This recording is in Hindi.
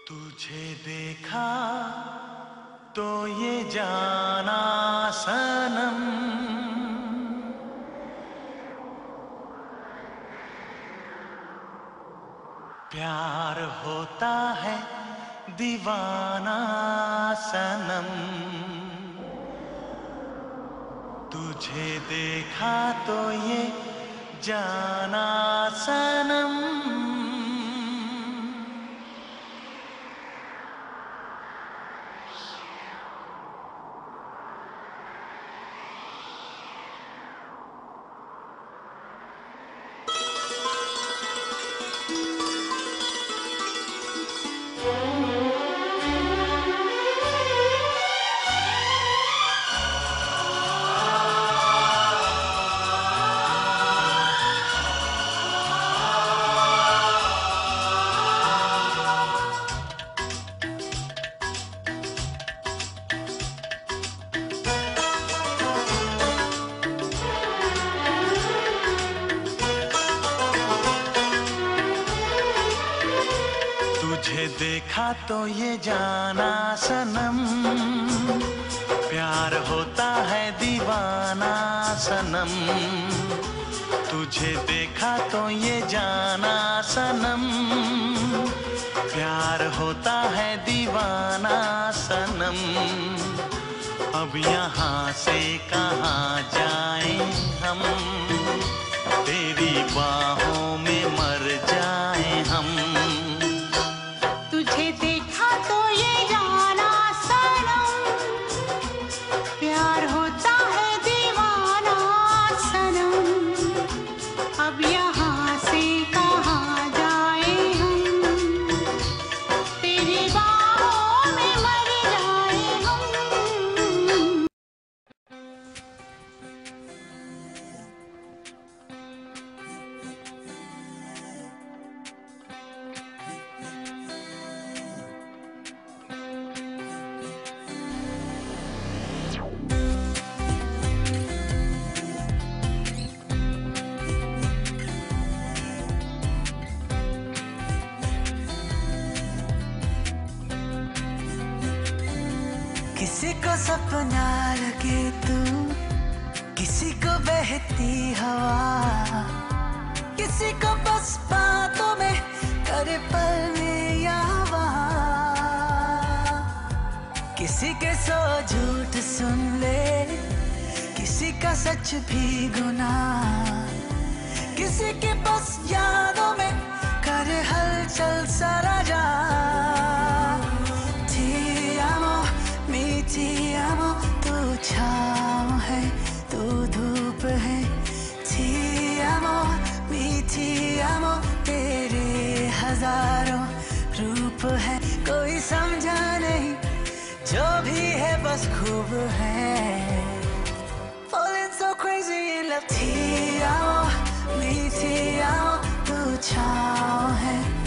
तुझे देखा तो ये जाना सनम, प्यार होता है दीवाना सनम। तुझे देखा तो ये जाना सनम। तुझे देखा तो ये जाना सनम, प्यार होता है दीवाना सनम। तुझे देखा तो ये जाना सनम, प्यार होता है दीवाना सनम। अब यहाँ से कहाँ जाएं हम, तेरी बाहों में मर जाएं हम। तुझे देखा तो ये जाना सनम, प्यार होता है दीवाना सनम। अब यहाँ से कहाँ जाए हम, तेरी बाहों में मर जाए हम। किसी को सपना लगे तू, किसी को बहती हवा, किसी को बस बातों में करे पल में या वहाँ। किसी के सौ झूठ सुन ले, किसी का सच भी गुनाह, किसी के बस यादों में करे हलचल सारा जहां। मीठी आमो तू छाँव है, तू धूप है। ठी आमो मीठी आमो तेरे हजारों रूप है। कोई समझा नहीं जो भी है बस खूब है। Falling so crazy in love। ठी आमो मीठी आमो तू छाँव है,